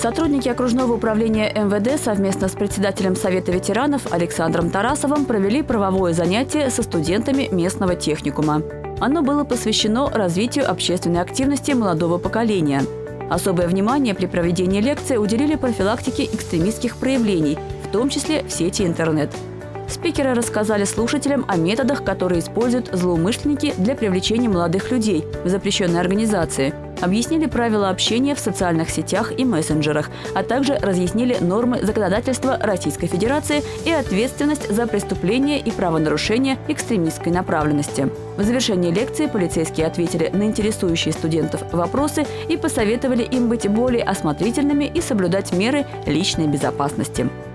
Сотрудники окружного управления МВД совместно с председателем Совета ветеранов Александром Тарасовым провели правовое занятие со студентами местного техникума. Оно было посвящено развитию общественной активности молодого поколения. Особое внимание при проведении лекции уделили профилактике экстремистских проявлений, в том числе в сети интернет. Спикеры рассказали слушателям о методах, которые используют злоумышленники для привлечения молодых людей в запрещенные организации, объяснили правила общения в социальных сетях и мессенджерах, а также разъяснили нормы законодательства Российской Федерации и ответственность за преступления и правонарушения экстремистской направленности. В завершении лекции полицейские ответили на интересующие студентов вопросы и посоветовали им быть более осмотрительными и соблюдать меры личной безопасности.